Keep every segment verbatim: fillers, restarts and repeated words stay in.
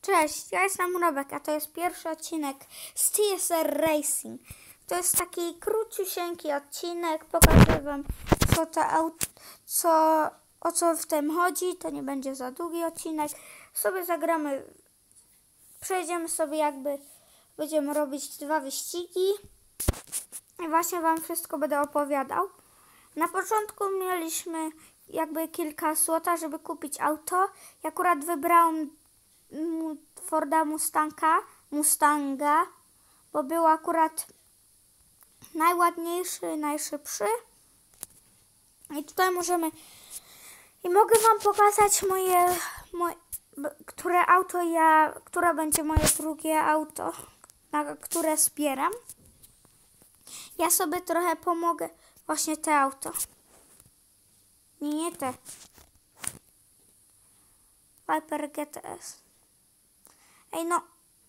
Cześć, ja jestem Robek, a to jest pierwszy odcinek z T S R Racing. To jest taki króciusieńki odcinek, pokażę wam co to auto, co, o co w tym chodzi. To nie będzie za długi odcinek. Sobie zagramy, przejdziemy sobie jakby, będziemy robić dwa wyścigi. I właśnie wam wszystko będę opowiadał. Na początku mieliśmy jakby kilka złota, żeby kupić auto. Ja akurat wybrałam Forda Mustanga, Mustanga, bo był akurat najładniejszy, najszybszy. I tutaj możemy, i mogę wam pokazać moje, moje które auto ja, które będzie moje drugie auto, na które zbieram. Ja sobie trochę pomogę, właśnie te auto. Nie, nie te. Viper G T S. Ej, no.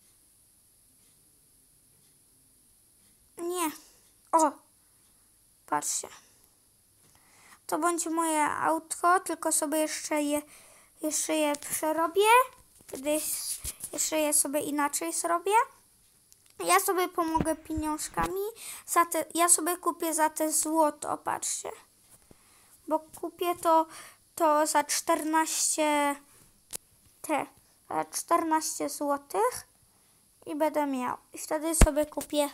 Nie. O. Patrzcie. To będzie moje autko, tylko sobie jeszcze je, jeszcze je przerobię. Kiedyś jeszcze je sobie inaczej zrobię. Ja sobie pomogę pieniążkami. Za te, ja sobie kupię za te złoto, patrzcie. Bo kupię to, to za czternaście te. czternaście złotych i będę miał. I wtedy sobie kupię,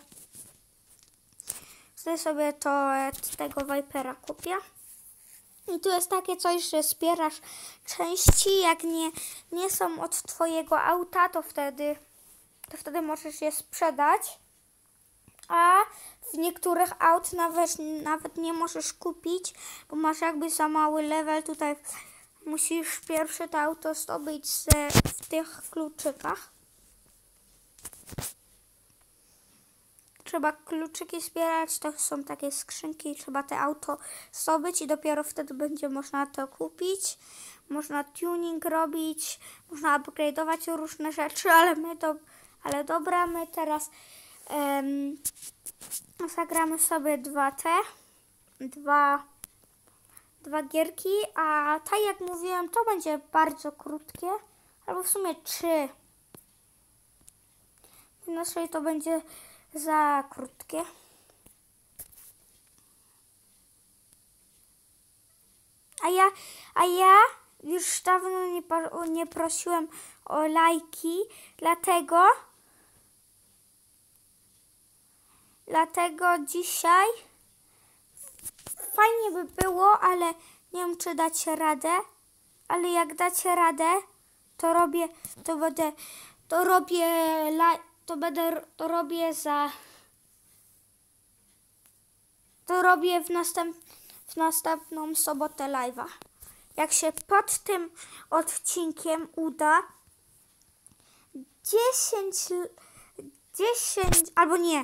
wtedy sobie to tego Vipera kupię. I tu jest takie coś, że zbierasz części, jak nie, nie są od twojego auta, to wtedy, to wtedy możesz je sprzedać. A w niektórych aut nawet, nawet nie możesz kupić, bo masz jakby za mały level. Tutaj musisz pierwsze to auto zdobyć z, w tych kluczykach. Trzeba kluczyki zbierać, to są takie skrzynki, trzeba te auto zdobyć i dopiero wtedy będzie można to kupić. Można tuning robić, można upgrade'ować różne rzeczy, ale my do, ale dobra, my teraz um, zagramy sobie dwa te, dwa Dwa gierki, a tak jak mówiłem, to będzie bardzo krótkie, albo w sumie trzy. Inaczej to będzie za krótkie. A ja, a ja już dawno nie, nie prosiłem o lajki, dlatego, dlatego dzisiaj fajnie by było, ale nie wiem, czy dacie radę, ale jak dacie radę, to robię, to będę, to robię, to będę, to robię za, to robię w, następ, w następną sobotę live'a. Jak się pod tym odcinkiem uda dziesięć, dziesięć, albo nie,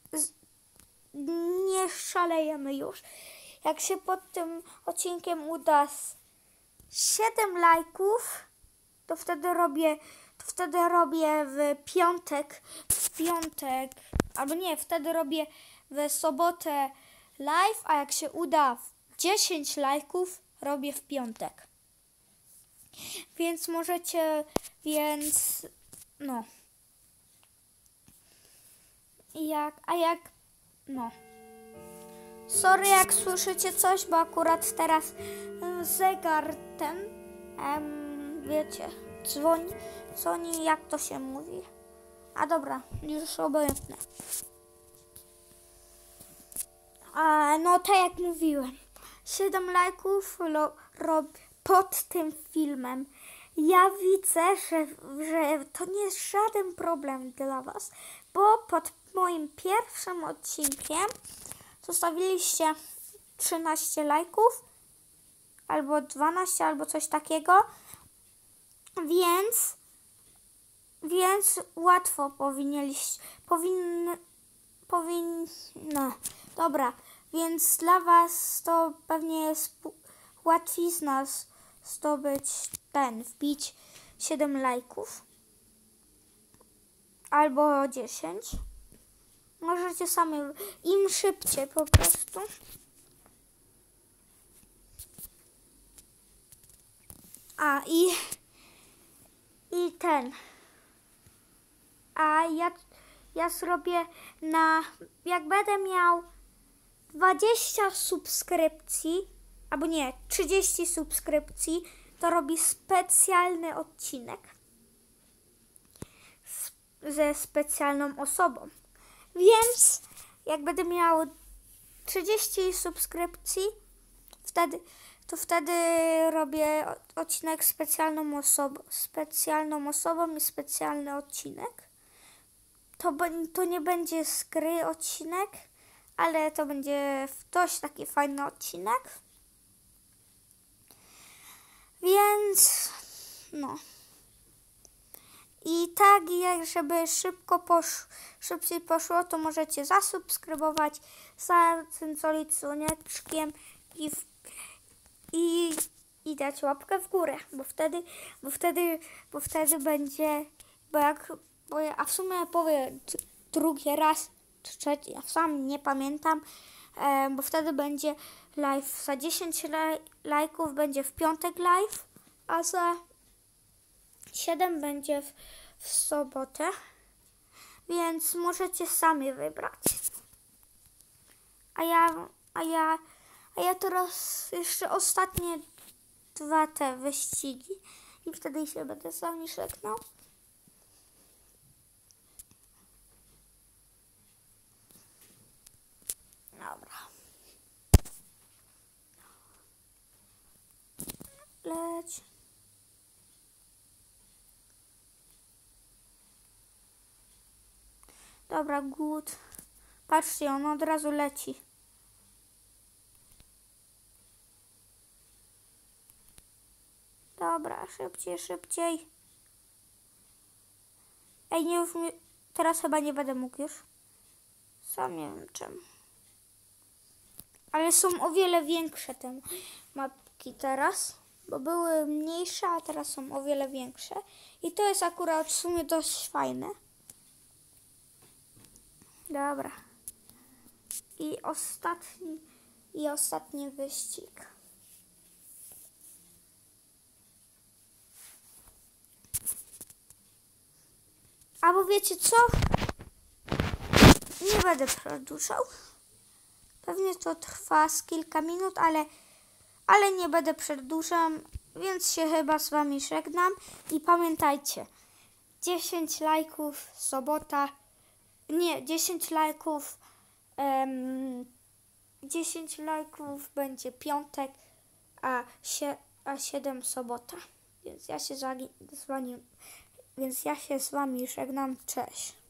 nie szalejemy już. Jak się pod tym odcinkiem uda siedem lajków, to wtedy robię, to wtedy robię w piątek, w piątek, albo nie, wtedy robię w sobotę live, a jak się uda dziesięć lajków, robię w piątek. Więc możecie, więc no. Jak, a jak, no. Sorry, jak słyszycie coś, bo akurat teraz zegar ten, em, wiecie, dzwoni, dzwoni, jak to się mówi. A dobra, już obojętne. A, no tak jak mówiłem, siedem lajków rob pod tym filmem. Ja widzę, że, że to nie jest żaden problem dla was, bo pod moim pierwszym odcinkiem zostawiliście trzynaście lajków, albo dwanaście, albo coś takiego, więc, więc łatwo powinniście, powinny, powinno, dobra, więc dla was to pewnie jest łatwizna zdobyć ten, wbić siedem lajków, albo dziesięć. Możecie sami, im szybciej po prostu. A i, i ten, a ja, ja zrobię na, jak będę miał dwadzieścia subskrypcji, albo nie, trzydzieści subskrypcji, to robi specjalny odcinek z, ze specjalną osobą. Więc jak będę miał trzydzieści subskrypcji, wtedy, to wtedy robię odcinek z specjalną osobą, specjalną osobą i specjalny odcinek. To, to nie będzie z gry odcinek, ale to będzie dość taki fajny odcinek. Więc no. I tak, jak żeby szybko posz, szybciej poszło, to możecie zasubskrybować, zacyncolić dzwoneczkiem i, w, i, i dać łapkę w górę, bo wtedy, bo wtedy, bo wtedy będzie, bo jak, bo ja, a w sumie powiem drugi raz, czy trzeci, ja sam nie pamiętam, e, bo wtedy będzie live, za dziesięć laj, lajków będzie w piątek live, a za siedem będzie w, w sobotę, więc możecie sami wybrać. A ja, a ja, a ja teraz jeszcze ostatnie dwa te wyścigi i wtedy się będę z wami żegnał. Dobra. Leć. Dobra, good. Patrzcie, on od razu leci. Dobra, szybciej, szybciej. Ej, nie już mi... Teraz chyba nie będę mógł już. Sam nie wiem czemu. Ale są o wiele większe te mapki teraz. Bo były mniejsze, a teraz są o wiele większe. I to jest akurat w sumie dość fajne. Dobra. I ostatni, i ostatni wyścig. Albo wiecie co? Nie będę przedłużał. Pewnie to trwa z kilka minut, ale, ale nie będę przedłużał, więc się chyba z wami żegnam. I pamiętajcie, dziesięć lajków, sobota, nie, dziesięć lajków, um, dziesięć lajków będzie piątek, a, sie, a siedem sobota. Więc ja się z wami, więc ja się z wami żegnam, cześć.